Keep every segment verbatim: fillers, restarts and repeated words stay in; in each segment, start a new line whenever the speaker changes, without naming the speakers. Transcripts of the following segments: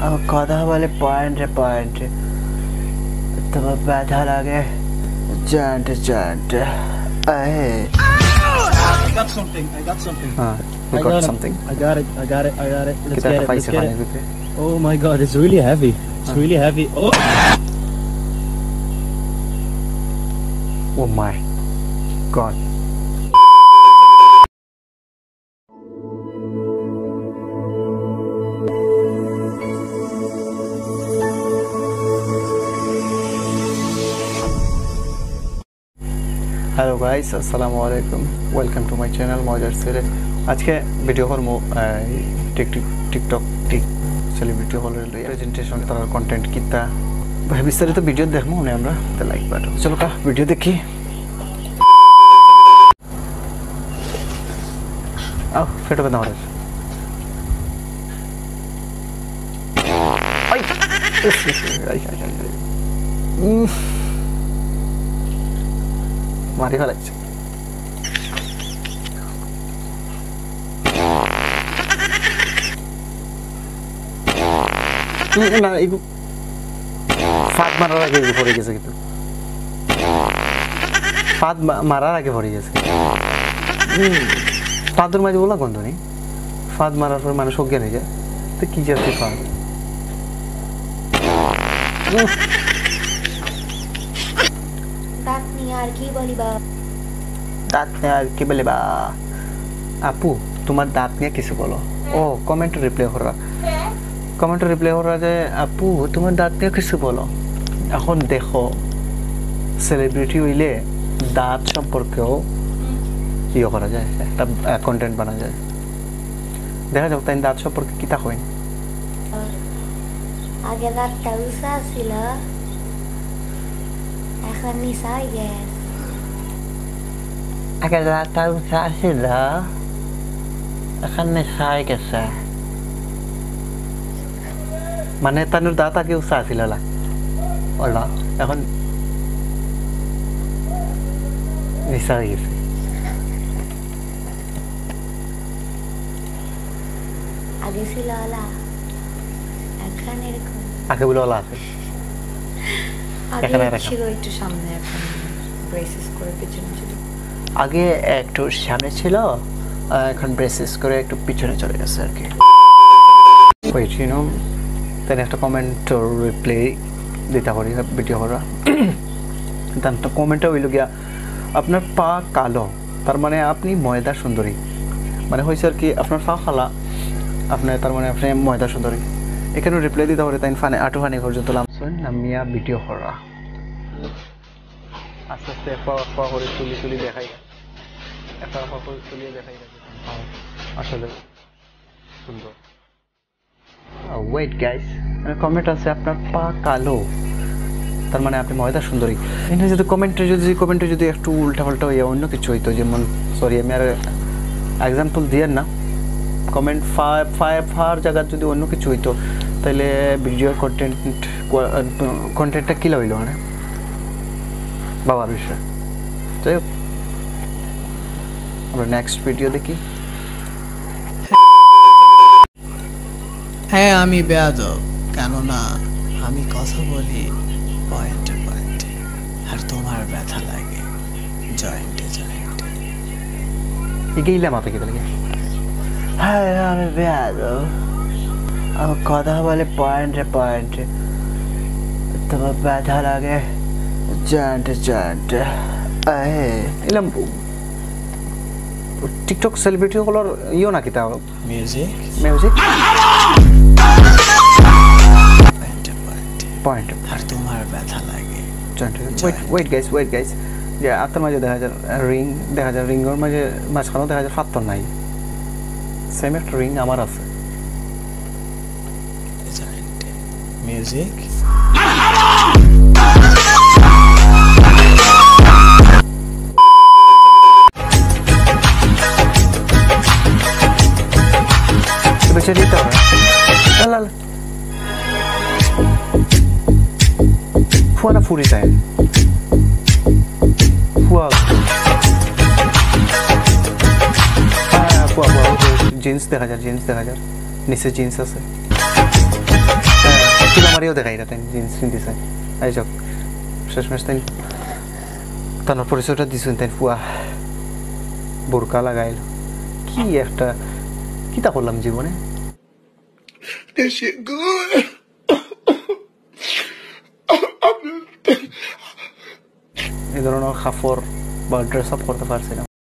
কথা বলে পয়েন্টে পয়েন্টে তোমার ব্যথা লাগে জানতে জানতে
I got something. I got something.
Ah, you
I
got,
got
something.
It. I got it. I got it. I got it. Let's
Kita
get it. Let's get
it.
it. Oh my god, it's really heavy. It's ah. really heavy. Oh.
Oh my god. Hello guys, assalamu alaikum. Welcome to my channel Mojar Sylhet. আজকে video করব TickTock টিক celebrity হলের presentation তার content কিতা বিস্তারিত video দেখবো না আমরা তো লাইক বাটন চলো কা ভিডিও দেখি আও ফটো বানাও রে আই আই আই মারি ফেলাইছে না একটু ফাঁদ মারার আগে পড়ে গেছে কিন্তু ফাঁদ মারার আগে পড়ে গেছে ফাঁদের মাঝে বলা গন্ধ নেই ফাঁদ মারার পর মানুষ অজ্ঞান হয়ে যায় তো কি যাচ্ছে ফাঁদ
দাঁত নিয়ে আর কি বলিবা
দাঁত নিয়ে আর কি বলিবা আপু তোমার দাঁত নিয়ে কিছু বলো ও কমেন্ট রিপ্লাই করা কমেন্ট রিপ্লাই করা যে আপু তোমার দাঁত নিয়ে কিছু বলো এখন দেখো সেলিব্রিটি হইলে দাঁত সম্পর্কেও ইয়ে করা যায় একটা কন্টেন্ট বানা যায় দেখা যাক তাই দাঁত সম্পর্কে কিতা হয়
আগে দাঁতটা উঁচা ছিল এখন নিচা হয়ে গেছে
আগে দাঁতটা উঁচা ছিল এখন নিচা হয়ে গেছে মানে তার দাঁত আগে উঁচা ছিল ওলা এখন নিচা হয়ে গেছে
আগে ছিল ওলা এখন এরকম
আগে বলে ওলা আছে
আগে ছিল একটু সামনে এখন ব্রেসেস করে পিছনে ছিল
আগে একটু সামনে ছিল এখন ব্রেসেস করে একটু পিছনে চলে গেছে আর কি ওয়েট ইউ নো তাই একটা কমেন্ট রিপ্লাই দিতে পারি ভিডিও করা তার একটা কমেন্টটা হইল গিয়া আপনার পা কালো তার মানে আপনি ময়দা সুন্দরী মানে হয়েছে আর কি আপনার পা খালা আপনার তার মানে আপনি ময়দা সুন্দরী এখানে রিপ্লাই দিতে পারি তাই ফানে আটু ফানি পর্যন্ত নামিয়া ভিডিও করা আস্তে আস্তে পা পা করে তুলি তুলি দেখাই একটা পা করে তুলিয়ে দেখাই আসলে সুন্দর ওয়েট গাইস কমেন্ট আছে আপনার পা কালো তার মানে আপনি ময়দা সুন্দরী এখানে যদি কমেন্টে যদি কমেন্টে যদি একটু উল্টাপাল্টা হয়ে অন্য কিছু হইতো যেমন সরি আমি আর এক্সাম্পল দিয়ে না কমেন্ট ফাইভ ফাইভ ফার জায়গায় যদি অন্য কিছু হইতো তাহলে ভিডিওর কন্টেন্ট কন্টেন্টটা কী হইলো মানে বাবার বিষয় যাই হোক আমরা নেক্সট ভিডিও দেখি
হ্যাঁ আমি বেয়াদব কেননা আমি কথা বলি পয়েন্টে পয়েন্টে আর তোমার ব্যথা লাগে জয়েন্টে জয়েন্টে
এগেইলাম আপনি কি লাগে হ্যাঁ আমি বেয়াদব আমার কথা বলে পয়েন্টে পয়েন্টে তোমার ব্যথা লাগে জয়েন্টে জয়েন্টে এলাম টিকটক সেলিব্রিটি হলোর ইও নাকি তা
মিউজিক
মিউজিক
পয়েন্ট আর তোমার ব্যথা লাগে
wait wait guys wait guys যে আপনার মাঝে দেখা যায় রিং দেখা যায় রিংয়ের মাঝে মাঝখানেও দেখা যায় ফাত্তর নাই সেম একটা রিং আমার আছে
মিউজিক
বেঁচে দিতে হবে ফুয়ানা ফুরি যায় ফুয়া হ্যাঁ ফুয়া ফুয়া জিন্স দেখা যায় জিন্স দেখা যায় নিচে জিন্স আছে আমারও দেখাই না তাই জিন্স পিনতেছে এই যাক শেষমেশ তাই তার পরিচয়টা দিছেন তাই ফুয়া বোরকা লাগাইল কি একটা কি তা করলাম জীবনে এই ধরনের কাপড় বা ড্রেস আপ করতে পারছি না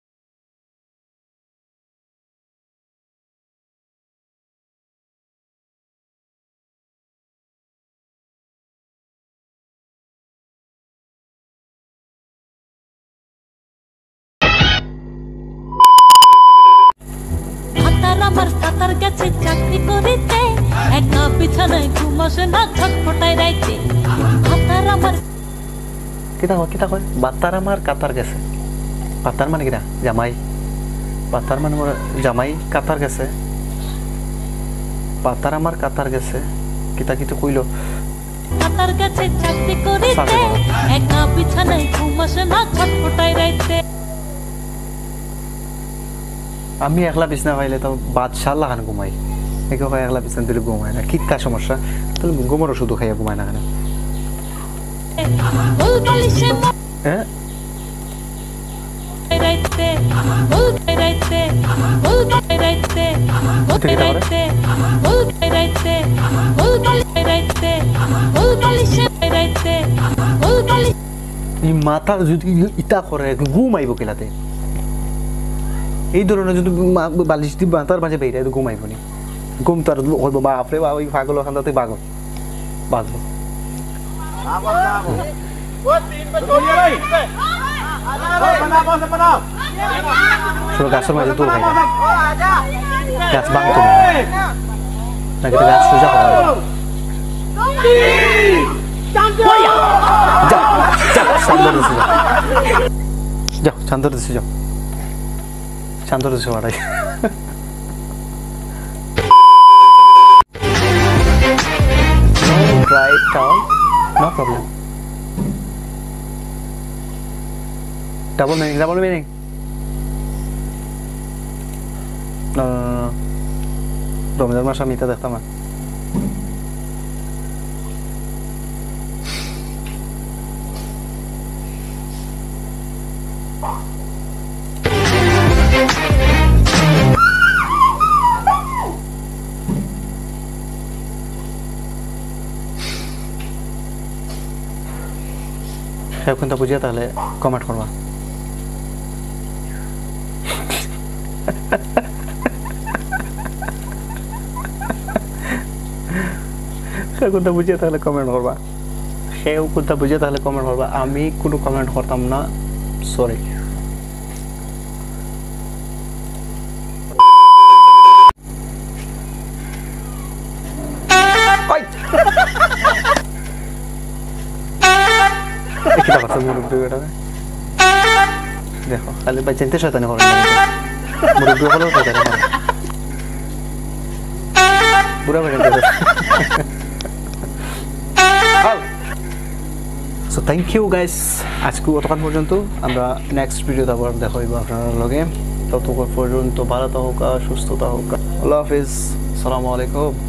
আমার কাতার গেছে চাকরি করিতে একা বিছানায় ঘুমাসে না ছটফটায় রাইতে কাতার আমার
কিতা কয় কিতা কয় বাতার আমার কাতার গেছে বাতার মানে কিনা জামাই বাতার মানে জামাই কাতার গেছে বাতার আমার কাতার গেছে কিতা কিতা কইলো
কাতার গেছে চাকরি করিতে একা বিছানায় ঘুমাসে না ছটফটায় রাইতে
আমি একলা বিছনা পাইলে তো বাদশাহ লাগান ঘুমাই একে ভাই একলা বিছনা দিলে ঘুমায় না কিতা সমস্যা তাহলে ঘুমার ওষুধ খাইয়া ঘুমায় না কেন হ্যাঁ
রাইতে ভুল রাইতে ভুল রাইতে ভুল রাইতে ভুল রাইতে ভুল রাইতে ভুল কালিশে রাইতে ভুল কালিশ
এই মাথা যদি ইতা করে ঘুমাইব কিলাতে এই ধরনের যদি বালিশ দি মাথার মাঝে বেরিয়ে ঘুমাইব নি ঘুম তো আর হইব বাপরে বা ওই পাগল ওখান থেকে পাগল বাগল গাছের মাঝে তোর খাই গাছ ভাঙতো নাকি গাছ সোজা করা যাও শান্ত দিছি যাও শান্ত দিছি বাড়াই right down no problem double meaning double meaning no no no Ramzan মাস আমি এটা দেখতাম না এখন তো বুঝিয়ে তাহলে কমেন্ট করবা কোনটা বুঝিয়ে তাহলে কমেন্ট করবা সেও কোনটা বুঝিয়ে তাহলে কমেন্ট করবা আমি কোনো কমেন্ট করতাম না সরি দেখো খালি বাই চিনতে শয়তানি করে মুরব্বী হলেও শয়তানি করে বুড়া বেড়ে সো থ্যাংক ইউ গাইস আজকে অতক্ষণ পর্যন্ত আমরা নেক্সট ভিডিওতে আবার দেখা হইব আপনার লগে ততক্ষণ পর্যন্ত ভালো থাকুক সুস্থ থাকুক আল্লাহ হাফিজ আসসালামু আলাইকুম